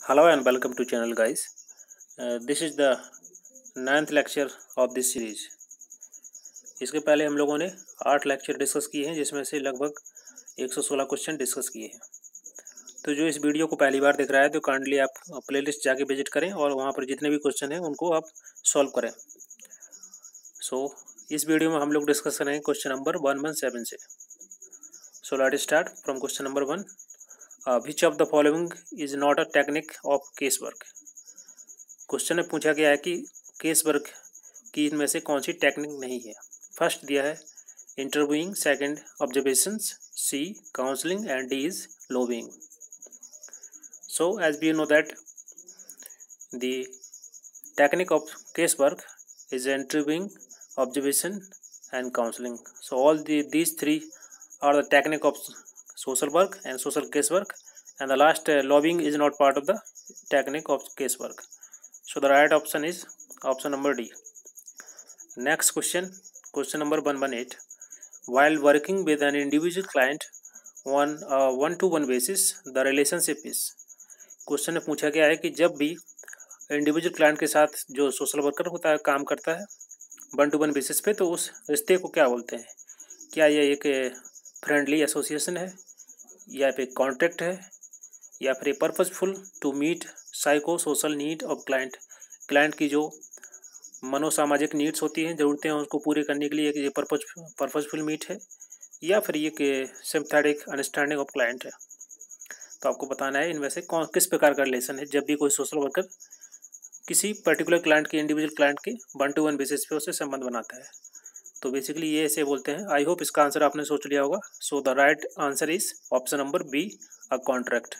Hello and welcome to channel guys. This is the 9th lecture of this series. इसके पहले हम लोगों ने 8 लेक्चर डिस्कस किए हैं जिसमें से लगभग 116 क्वेश्चन डिस्कस किए हैं। तो जो इस वीडियो को पहली बार देख रहा है तो काइंडली आप प्लेलिस्ट जाके विजिट करें और वहाँ पर जितने भी क्वेश्चन हैं उनको आप सॉल्व करें। इस वीडियो में हम लोग डिस्कस करेंगे क्वेश्चन नंबर 117 से। Let start from question number 1। Which of the following is not a technique of case work. Question में पूछा गया है कि केस वर्क की इनमें से कौन सी टेक्निक नहीं है। फर्स्ट दिया है interviewing, second observations, C counselling and D is lobbying. So as we know that the technique of case work is interviewing, observation and counseling. So all these three are the technique of social work and social case work, and the last lobbying is not part of the technique of case work. So the right option is option number D. Next question, question number 118. While working with an individual client on a one-to-one basis, the relationship is. Question में पूछा गया है कि जब भी individual client के साथ जो सोशल वर्कर होता है काम करता है वन टू वन बेसिस पे, तो उस रिश्ते को क्या बोलते हैं। क्या यह एक फ्रेंडली एसोसिएशन है, या फिर कॉन्ट्रैक्ट है, या फिर purposeful to meet psycho social need of client. Client की जो मनोसामाजिक नीड्स होती हैं, ज़रूरतें हैं, उसको पूरे करने के लिए ये पर्पसफुल मीट है, या फिर ये सिम्पैथेटिक अंडरस्टैंडिंग ऑफ क्लाइंट है। तो आपको बताना है इनमें से किस प्रकार का रिलेशन है जब भी कोई सोशल वर्कर किसी पर्टिकुलर क्लाइंट के, इंडिविजुअल क्लाइंट के वन टू वन बेसिस पे उससे संबंध बनाता है। तो बेसिकली ये ऐसे बोलते हैं। आई होप इसका आंसर आपने सोच लिया होगा। So the right answer is option number B, a contract.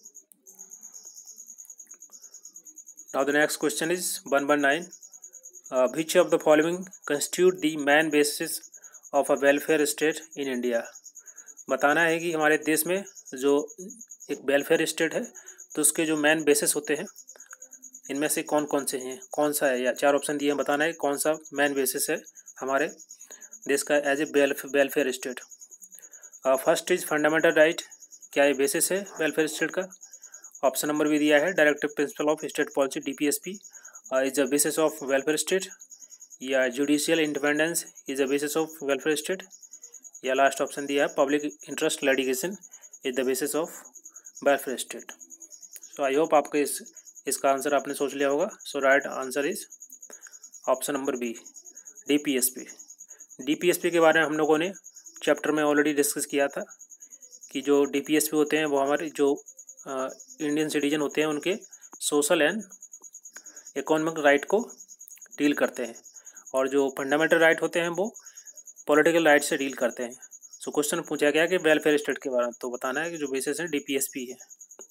Now the next question is 119। Which of the following constitute the main basis of a welfare state in India. बताना है कि हमारे देश में जो एक वेलफेयर स्टेट है तो उसके जो मेन बेसिस होते हैं इनमें से कौन कौन से हैं, कौन सा है, या 4 ऑप्शन दिए हैं, बताना है कौन सा मेन बेसिस है हमारे देश का as a welfare state. First is fundamental right. क्या ये बेसिस है वेलफेयर स्टेट का। ऑप्शन नंबर भी दिया है directive principle of state policy DPSP is the basis of welfare state, या judicial independence is the basis of welfare state, या last option दिया है public interest litigation is the basis of welfare state. So I hope आपको इसका answer आपने सोच लिया होगा। So right answer is option number B, DPSP। DPSP के बारे में हम लोगों ने चैप्टर में ऑलरेडी डिस्कस किया था कि जो DPSP होते हैं वो हमारे जो इंडियन सिटीजन होते हैं उनके सोशल एंड इकोनॉमिक राइट को डील करते हैं, और जो फंडामेंटल राइट होते हैं वो पॉलिटिकल राइट से डील करते हैं। सो क्वेश्चन पूछा गया कि वेलफेयर स्टेट के बारे में, तो बताना है कि जो बेसिस है DPSP है।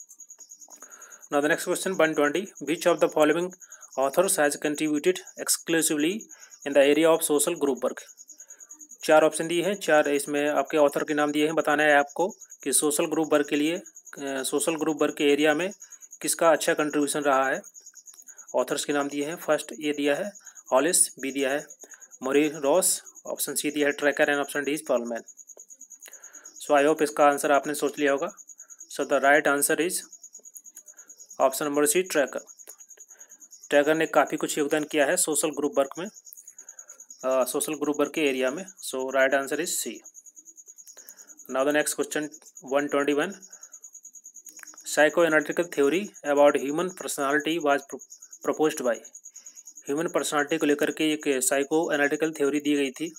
Now the next question 120. Which of the following authors has contributed exclusively in the area of social group work? 4 option दिए हैं, 4 इसमें आपके ऑथर के नाम दिए हैं। बताना है आपको कि सोशल ग्रुप वर्क के लिए, सोशल ग्रुप वर्क के एरिया में किसका अच्छा कंट्रीब्यूशन रहा है। ऑथर्स के नाम दिए हैं। फर्स्ट ए दिया है हॉलिस, बी दिया है मोरी रॉस, ऑप्शन सी दिया है Trecker, and option D is Perlman. So I hope इसका आंसर आपने सोच लिया होगा। So the right answer is option number C, Trecker. Trecker ने काफ़ी कुछ योगदान किया है सोशल ग्रुप वर्क में, सोशल ग्रुप वर्क के एरिया में। So right answer is C. Now the next question 121। Psycho analytical theory about human personality was proposed by. Human personality को लेकर के एक साइको एनालिटिकल थ्योरी दी गई थी,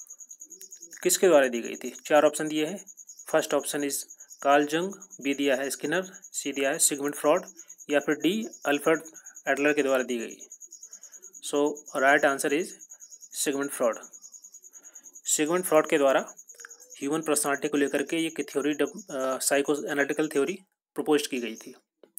किसके द्वारा दी गई थी। 4 ऑप्शन दिए हैं। First option is Carl Jung, B दिया है स्किनर, सी दिया है सिगमंड फ्रॉड, या फिर डी अल्फ्रेड एडलर के द्वारा दी गई। So right answer is Sigmund Freud. Sigmund Freud के द्वारा ह्यूमन पर्सनालिटी को लेकर के ये theory, psycho analytical theory propose की गई थी।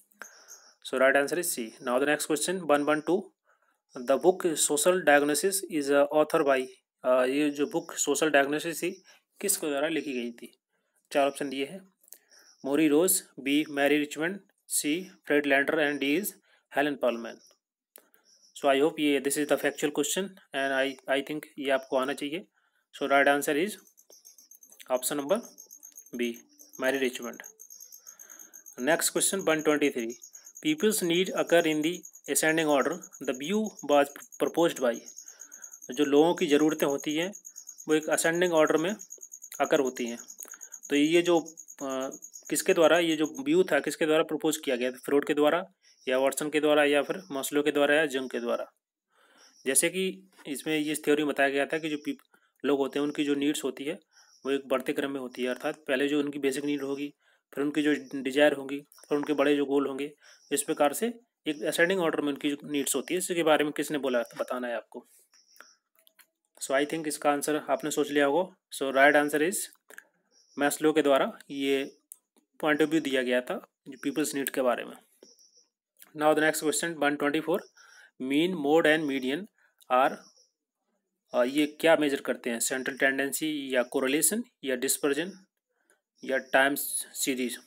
So right answer is C. Now the next question 112। The book social diagnosis is author by. ये जो बुक सोशल डायग्नोसिस थी किसके द्वारा लिखी गई थी। 4 ऑप्शन दिए हैं। Murray Ross, B Mary Richmond, C Friedlander, and D is Helen Perlman. So I hope this is the factual question and I think ये आपको आना चाहिए। So right answer is option number B, Mary Richmond. Next question 123। Peoples need occur in the ascending order, the view was proposed by. जो लोगों की ज़रूरतें होती हैं वो एक असेंडिंग ऑर्डर में अकर होती हैं। तो ये जो किसके द्वारा, ये जो व्यू था किसके द्वारा प्रपोज किया गया था, फ्रॉड के द्वारा या वाटसन के द्वारा या फिर मास्लो के द्वारा या जंग के द्वारा। जैसे कि इसमें इस थ्योरी में बताया गया था कि जो लोग होते हैं उनकी जो नीड्स होती है वो एक बढ़ते क्रम में होती है, अर्थात पहले जो उनकी बेसिक नीड होगी, फिर उनकी जो डिजायर होगी, फिर उनके बड़े जो गोल होंगे, इस प्रकार से एक असेंडिंग ऑर्डर में उनकी जो नीड्स होती है। इसके बारे में किसने बोला बताना है आपको। सो आई थिंक इसका आंसर आपने सोच लिया होगा। So right answer is Maslow के द्वारा ये पॉइंट ऑफ व्यू दिया गया था जो पीपल्स नीड के बारे में। Now the next question 124, mean, mode and median are, ये क्या मेजर करते हैं, सेंट्रल टेंडेंसी या कोरिलेशन या डिस्पर्जन या time series.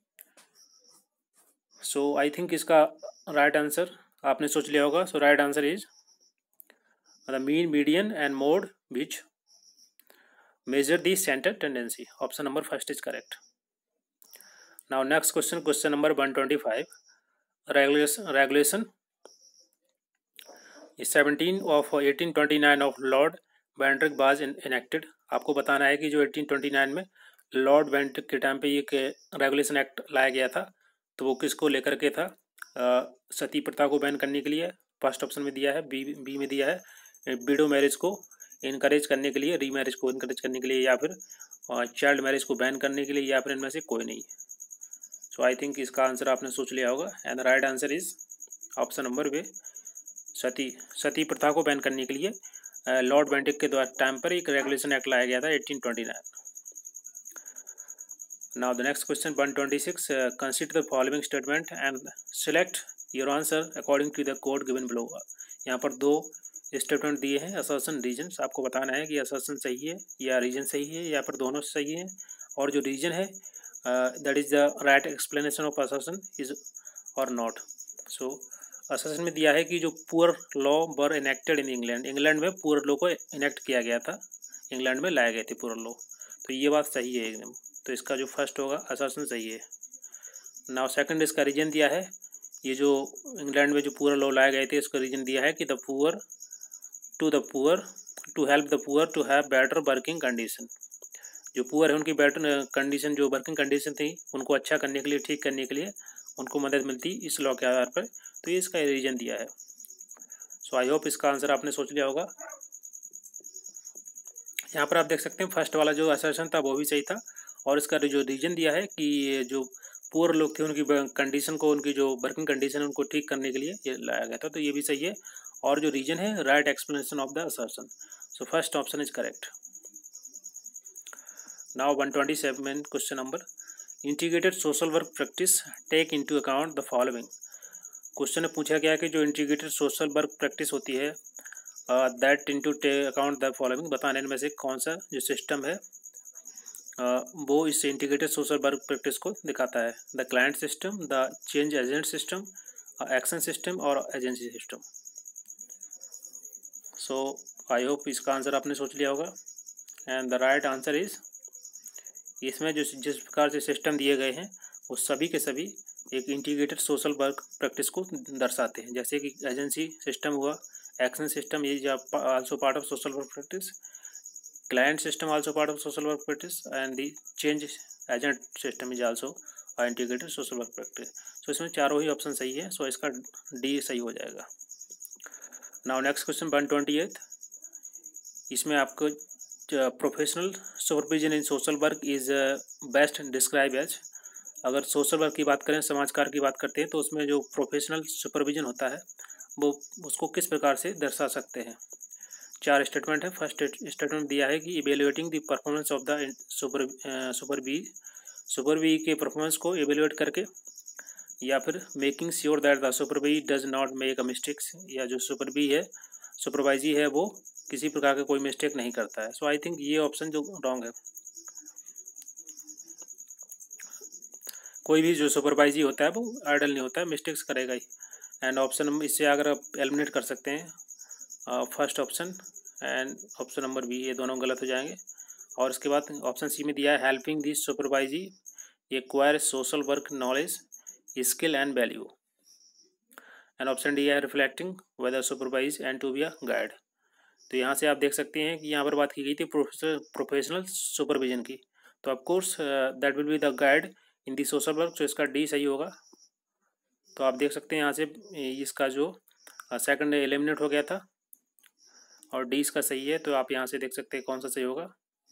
So I think इसका राइट आंसर आपने सोच लिया होगा। So right answer is the mean, median and mode which measure the center tendency. Option number first is correct. Now next question, question number 125, regulation is 17 of 1829 of Lord Bentinck was enacted। आपको बताना है कि जो 1829 में Lord Bentinck के time पे ये regulation act लाया गया था, तो वो किसको लेकर के था, सती प्रथा को बैन करने के लिए। फर्स्ट ऑप्शन में दिया है, बी में दिया है विडो मैरिज को इनकरेज करने के लिए, रीमैरिज को इनकरेज करने के लिए, या फिर चाइल्ड मैरिज को बैन करने के लिए, या फिर इनमें से कोई नहीं। सो आई थिंक इसका आंसर आपने सोच लिया होगा and right answer is option number वे, सती प्रथा को बैन करने के लिए लॉर्ड बेंटिक के द्वारा टाइम पर एक रेगुलेशन एक्ट लाया गया था 1829। Now the next question 126, consider the following statement and select your answer according to the code given below. यहाँ पर दो स्टेटमेंट दिए हैं, असर्शन रीजन। आपको बताना है कि असर्शन सही है या रीजन सही है या फिर दोनों सही है, और जो रीजन है that is the right explanation of assertion is और नॉट। सो असर्शन में दिया है कि जो poor law were enacted in England, England में पुअर लॉ को इनेक्ट किया गया था, इंग्लैंड में लाए गए थे पुअर लॉ। तो ये बात सही है एकदम, तो इसका जो फर्स्ट होगा असर्शन सही है। नाउ सेकंड इसका रीजन दिया है, ये जो इंग्लैंड में जो पुअर लॉ लाए गए थे इसका रीजन दिया है कि the poor to help the poor to have better working condition. जो पुअर है उनकी बेटर कंडीशन, जो वर्किंग कंडीशन थी उनको अच्छा करने के लिए, ठीक करने के लिए उनको मदद मिलती इस लॉ के आधार पर। तो ये इसका रीजन दिया है। सो आई होप इसका आंसर आपने सोच लिया होगा। यहाँ पर आप देख सकते हैं फर्स्ट वाला जो असर्शन था वो भी सही था, और इसका जो रीजन दिया है कि जो पुअर लोग थे उनकी कंडीशन को, उनकी जो वर्किंग कंडीशन है उनको ठीक करने के लिए ये लाया गया था, तो ये भी सही है। और जो रीजन है right explanation of the assertion. So first option is correct. Now 127 question number, integrated social work practice take into account the following. Question में पूछा गया कि जो इंटीग्रेटेड सोशल वर्क प्रैक्टिस होती है that into take account the following, बताने में से कौन सा जो सिस्टम है वो इस इंटीग्रेटेड सोशल वर्क प्रैक्टिस को दिखाता है। The client system, the change agent system, action system और agency system. So I hope इसका आंसर आपने सोच लिया होगा and the right answer is, इसमें जो जिस प्रकार से सिस्टम दिए गए हैं वो सभी के सभी एक इंटीग्रेटेड सोशल वर्क प्रैक्टिस को दर्शाते हैं। जैसे कि एजेंसी सिस्टम हुआ, action system is also part of social work practice, client system also part of social work practice and the change agent system is also integrated social work practice. So इसमें चारों ही option सही है, सो इसका D सही हो जाएगा। Now next question 128, इसमें आपको professional supervision in social work is best describe as. अगर सोशल वर्क की बात करें, समाज कार्य की बात करते हैं, तो उसमें जो प्रोफेशनल सुपरविजन होता है वो उसको किस प्रकार से दर्शा सकते हैं। चार स्टेटमेंट है। फर्स्ट स्टेटमेंट दिया है कि evaluating the performance of the supervisee के परफॉर्मेंस को इवेल्युएट करके, या फिर making sure that the supervisee does not make a mistakes, या जो सुपरवी है, सुपरवाइजी है, वो किसी प्रकार का कोई मिस्टेक नहीं करता है। सो आई थिंक ये ऑप्शन जो रॉन्ग है, कोई भी जो सुपरवाइजी होता है वो आइडल नहीं होता है, मिस्टेक्स करेगा ही। एंड ऑप्शन इससे अगर आप एलिमिनेट कर सकते हैं first option and option number B, ये दोनों गलत हो जाएंगे। और इसके बाद ऑप्शन सी में दिया है helping the supervisee acquire social work knowledge, skill and value. And option D है reflecting whether supervise and to be a guide. तो यहाँ से आप देख सकते हैं कि यहाँ पर बात की गई थी प्रोफेशनल सुपरविजन की, तो of course that will be the guide in the social work, तो इसका डी सही होगा। तो आप देख सकते हैं यहाँ से इसका जो सेकंड एलिमिनेट हो गया था और डी इसका सही है, तो आप यहाँ से देख सकते हैं कौन सा सही होगा।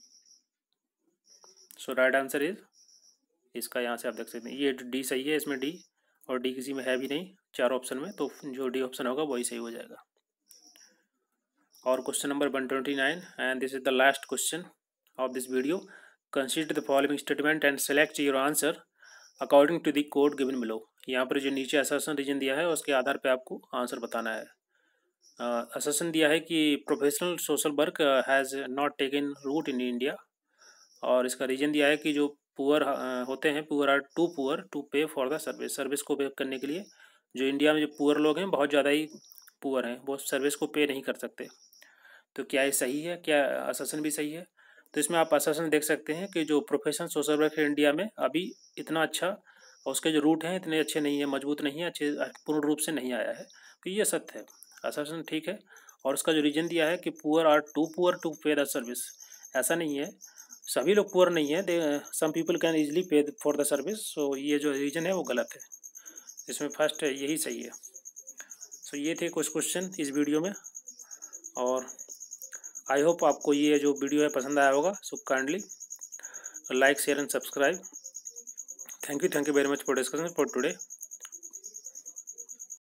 सो राइट आंसर इज इसका, यहाँ से आप देख सकते हैं ये डी सही है, इसमें डी और डी किसी में है भी नहीं चार ऑप्शन में, तो जो डी ऑप्शन होगा वही सही हो जाएगा। और question number 129 and this is the last question of this video. Consider the following statement and select your answer according to the code given below. यहाँ पर जो नीचे असर्शन रीजन दिया है उसके आधार पर आपको आंसर बताना है। असर्शन दिया है कि professional social work has not taken root in India, और इसका रीजन दिया है कि जो पुअर होते हैं, poor are too poor to pay for the service, service को पे करने के लिए जो इंडिया में जो पुअर लोग हैं बहुत ज़्यादा ही पुअर हैं, वो सर्विस को पे नहीं कर सकते। तो क्या ये सही है, क्या असर्शन भी सही है? तो इसमें आप असर्शन देख सकते हैं कि जो प्रोफेशनल सोशल वर्क है इंडिया में अभी इतना अच्छा, और उसके जो रूट हैं इतने अच्छे नहीं है, मजबूत नहीं है, अच्छे पूर्ण रूप से नहीं आया है, तो ये सत्य है, असर्शन ठीक है। और उसका जो रीजन दिया है कि poor are too poor to pay the service, ऐसा नहीं है, सभी लोग पुअर नहीं है, they some people can easily pay for the service, so ये जो रीजन है वो गलत है, इसमें फर्स्ट यही सही है। सो ये थे कुछ क्वेश्चन इस वीडियो में, और आई होप आपको ये जो वीडियो है पसंद आया होगा। So kindly like share and subscribe. Thank you very much for discussion for today.